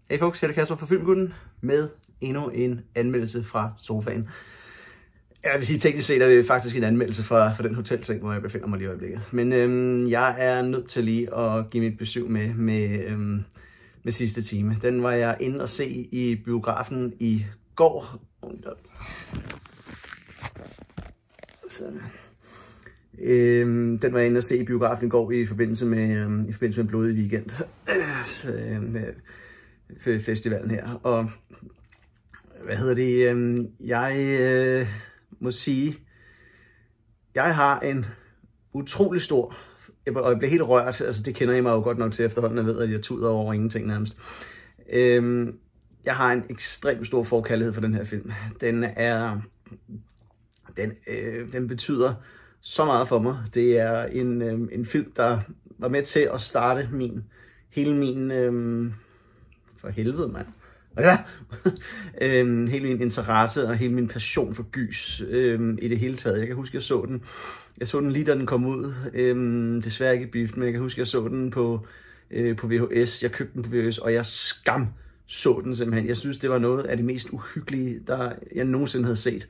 Hey folks, jeg er Kasper fra Filmgutten med endnu en anmeldelse fra sofaen. Jeg vil sige, teknisk set er det faktisk en anmeldelse fra den hotelseng, hvor jeg befinder mig lige i øjeblikket. Men jeg er nødt til lige at give mit besøg med sidste time. Den var jeg inde og se i biografen i går. Sådan. Den var jeg inde og se i biografen i går i forbindelse med Blodig Weekend. Festivalen her. Og jeg må sige, jeg har en utrolig stor, og jeg bliver helt rørt, altså det kender I mig jo godt nok til efterhånden, jeg ved, at jeg tuder over ingenting nærmest. Jeg har en ekstremt stor forkærlighed for den her film. Den betyder så meget for mig. Det er en film, der var med til at starte hele min for helvede, mand. Ja. Hele min interesse og hele min passion for gys i det hele taget. Jeg kan huske, jeg så den lige da den kom ud. Desværre ikke i biffen, men jeg kan huske, jeg så den på VHS. Jeg købte den på VHS, og jeg så den simpelthen. Jeg synes, det var noget af det mest uhyggelige, der jeg nogensinde havde set.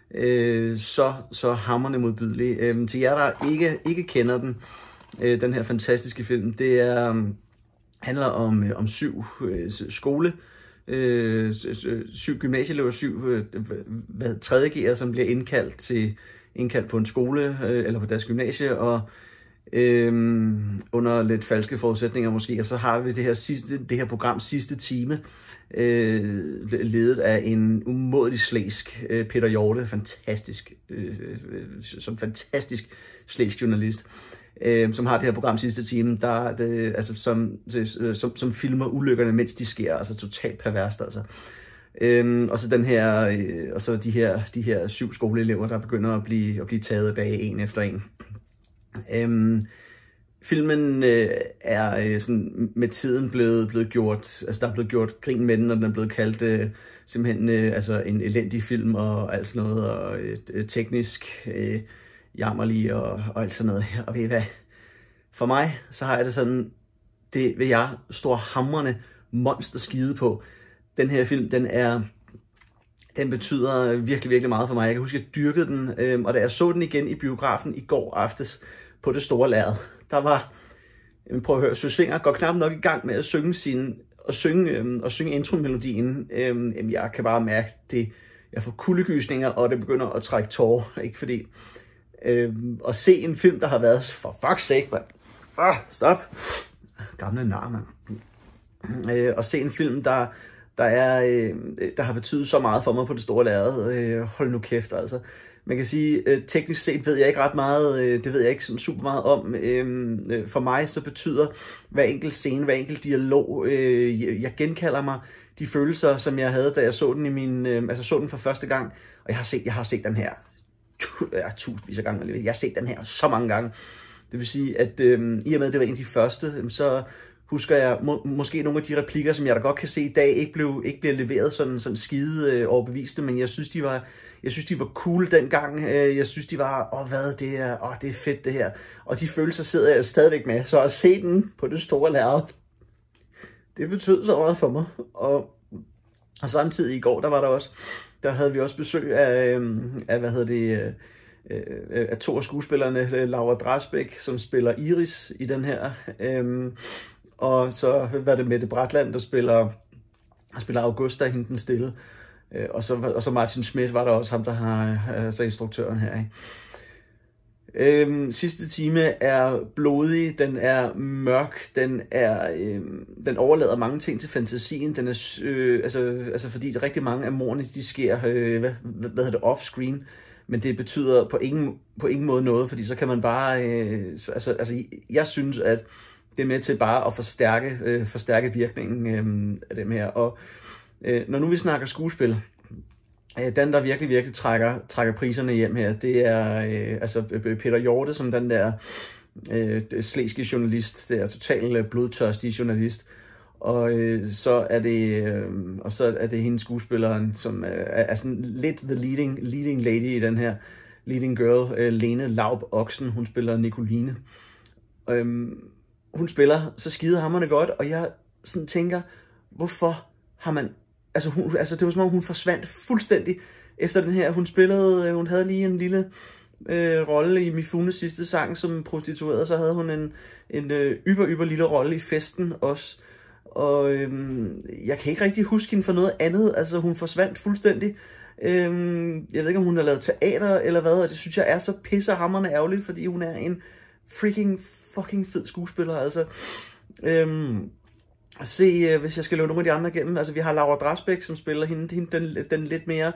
Så hamrende modbydelig. Til jer, der ikke kender den her fantastiske film, det handler om 7 7 gymnasieelever, 7 3.G'ere, som bliver indkaldt på en skole eller på deres gymnasie, og under lidt falske forudsætninger måske, og så har vi det her program sidste time, ledet af en umådelig slæsk Peter Hjorte, som fantastisk slæsk journalist, som har det her program sidste time, som filmer ulykkerne, mens de sker, altså totalt perverst, altså. Og så og så de her 7 skoleelever, der begynder at blive taget bag en efter en. Filmen er sådan med tiden blevet gjort, altså der er blevet gjort grin med den, og den er blevet kaldt simpelthen altså en elendig film og alt sådan noget, og teknisk jammerlig og alt sådan noget. Og ved I hvad? For mig, så har jeg det sådan, det vil jeg storhamrende monster skide på. Den her film, den betyder virkelig, virkelig meget for mig. Jeg kan huske, at jeg dyrkede den, og da jeg så den igen i biografen i går aftes på det store lærred, der var, prøv at høre, Søs Fenger går knap nok i gang med at synge intromelodien. Jeg kan bare mærke det. Jeg får kuldegysninger, og det begynder at trække tårer, ikke fordi at se en film, der har været, for fuck's sake, man. Stop. Gamle nar, man. Og se en film, der har betydet så meget for mig på det store lærred. Hold nu kæft, altså. Man kan sige, teknisk set ved jeg ikke ret meget, det ved jeg ikke sådan super meget om. For mig så betyder hver enkelt scene, hver enkelt dialog, jeg genkalder mig de følelser, som jeg havde, da jeg så den så den for første gang. Og jeg har set den her tusindvis af gange. Jeg har set den her så mange gange. Det vil sige, at i og med, at det var en af de første, så husker jeg måske nogle af de replikker, som jeg da godt kan se i dag, ikke bliver leveret sådan skide overbeviste, men jeg synes, de var cool dengang. Jeg synes, de var, det er fedt det her. Og de følelser sidder jeg stadigvæk med. Så at se den på det store lærred, det betød så meget for mig. Og samtidig i går, der havde vi også besøg af 2 af skuespillerne, Laura Drasbæk, som spiller Iris i den her, og så var det Mette Bratland, der spiller Augusta, hende den stille, og så Martin Schmidt var der også, ham der har så instruktøren her, ikke? Sidste time er blodig, den er mørk, den overlader mange ting til fantasien. Den er fordi rigtig mange af mordene, de sker off-screen, men det betyder på ingen måde noget, fordi så kan man bare jeg synes, at det er med til bare at forstærke virkningen af dem her. Og når nu vi snakker skuespil, den, der virkelig, virkelig trækker priserne hjem her, det er Peter Hjorte, som den der slæske journalist, det er totalt blodtørstige journalist. Og så er det hende skuespilleren, som er sådan lidt the leading lady i den her, leading girl, Lene Laub Oksen. Hun spiller Nicoline. Hun spiller så skidehamrende godt, og jeg sådan tænker, hvorfor har man, altså det var som om hun forsvandt fuldstændig efter den her. Hun havde lige en lille rolle i Mifunes sidste sang som prostitueret, så havde hun en yber lille rolle i Festen også. Og jeg kan ikke rigtig huske hende for noget andet. Altså hun forsvandt fuldstændig. Jeg ved ikke om hun har lavet teater eller hvad, og det synes jeg er så pissehamrende ærgerligt, fordi hun er en fucking fed skuespiller. Altså se, hvis jeg skal løbe nogle af de andre igennem. Altså vi har Laura Drasbæk, som spiller hende den lidt mere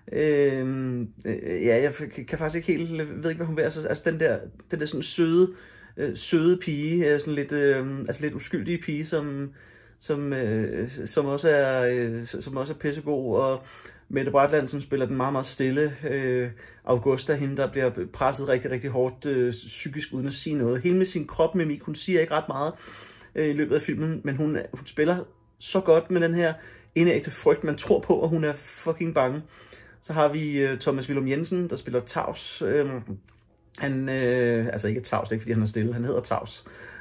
ja, jeg kan faktisk ikke helt, ved ikke hvad hun vil. Altså den der sådan søde pige, sådan lidt lidt uskyldige pige, som også er pissegod, og Mette Bratland, som spiller den meget stille Augusta, hende der bliver presset rigtig hårdt psykisk uden at sige noget. Hele med sin kropmimik, hun siger ikke ret meget i løbet af filmen, men hun spiller så godt med den her indægte frygt, man tror på, og hun er fucking bange. Så har vi Thomas Villum Jensen, der spiller Tavs. Han, altså ikke Tavs, det er ikke fordi han er stille, han hedder Tavs.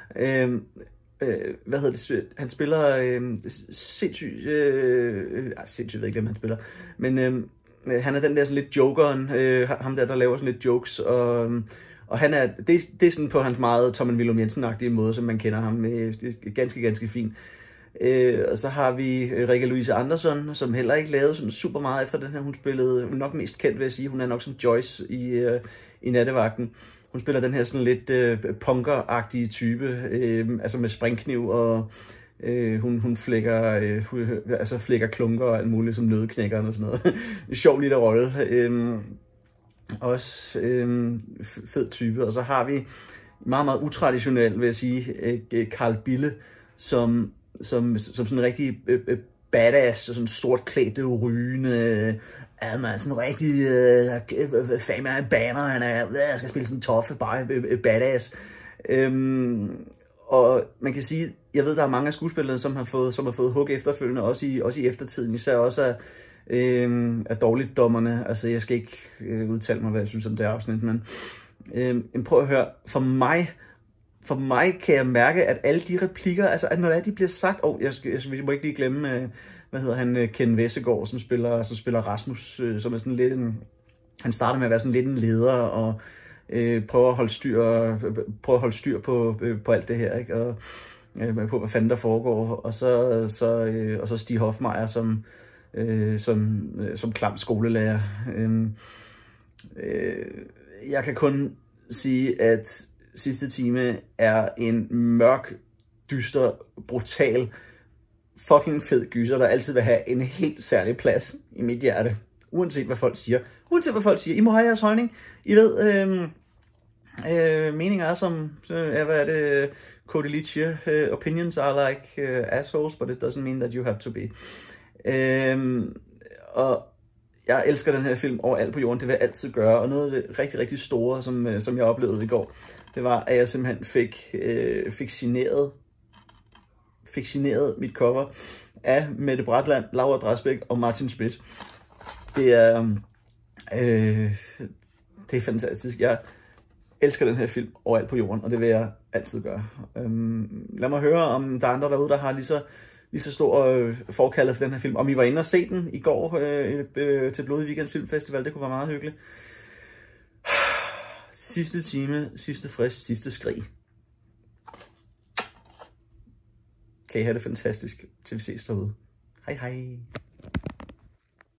Hvad hedder det? Han spiller sindssygt, sindssygt ved ikke, hvem han spiller, men han er den der sådan lidt jokeren, ham der laver sådan lidt jokes, og han er, det er sådan på hans meget Thomas Villum Jensen-agtige måde, som man kender ham. Det er ganske fint. Og så har vi Rikke Louise Andersson, som heller ikke lavede sådan super meget efter den her. Hun spillede nok mest kendt, vil jeg sige. Hun er nok som Joyce i Nattevagten. Hun spiller den her sådan lidt punker-agtige type, altså med springkniv, og hun flækker klunker og alt muligt, som nødeknækkeren og sådan noget. En sjov lille rolle. Også fed type. Og så har vi meget utraditionel, vil jeg sige, Carl Bille, som sådan en rigtig badass, og sådan sort klædt, rygende, man sådan rigtig fame af en banner, han er, jeg skal spille sådan toffe, bare badass. Og man kan sige, jeg ved, der er mange af skuespillerne, som har fået hug efterfølgende, også i eftertiden, især også af dårligdommerne. Altså, jeg skal ikke udtale mig, hvad jeg synes om det afsnit, men prøv at høre, for mig kan jeg mærke, at alle de replikker, altså at når de bliver sagt, vi må ikke lige glemme, hvad hedder han, Ken Vessegaard, som spiller Rasmus, som er sådan lidt han starter med at være sådan lidt en leder, og prøver at holde styr på alt det her, ikke? Og på hvad fanden der foregår, og så Stig Hofmeier som klam skolelærer. Jeg kan kun sige, at sidste time er en mørk, dyster, brutal, fucking fed gyser, der altid vil have en helt særlig plads i mit hjerte. Uanset hvad folk siger. I må have jeres holdning. I ved, meninger er som, hvad er det, Cody Leach siger, opinions are like assholes, but it doesn't mean that you have to be. Og jeg elsker den her film overalt på jorden, det vil jeg altid gøre, og noget af det rigtig store, som jeg oplevede i går, det var, at jeg simpelthen fik fiktioneret mit cover af Mette Bratland, Laura Drasbæk og Martin Spitz. Det er fantastisk. Jeg elsker den her film overalt på jorden, og det vil jeg altid gøre. Lad mig høre, om der er andre derude, der har lige så stor forkaldet for den her film. Om I var inde og se den i går til Blodig Weekend Filmfestival, det kunne være meget hyggeligt. Sidste time, sidste frist, sidste skrig. Kan I have det fantastisk, til vi ses derude. Hej hej.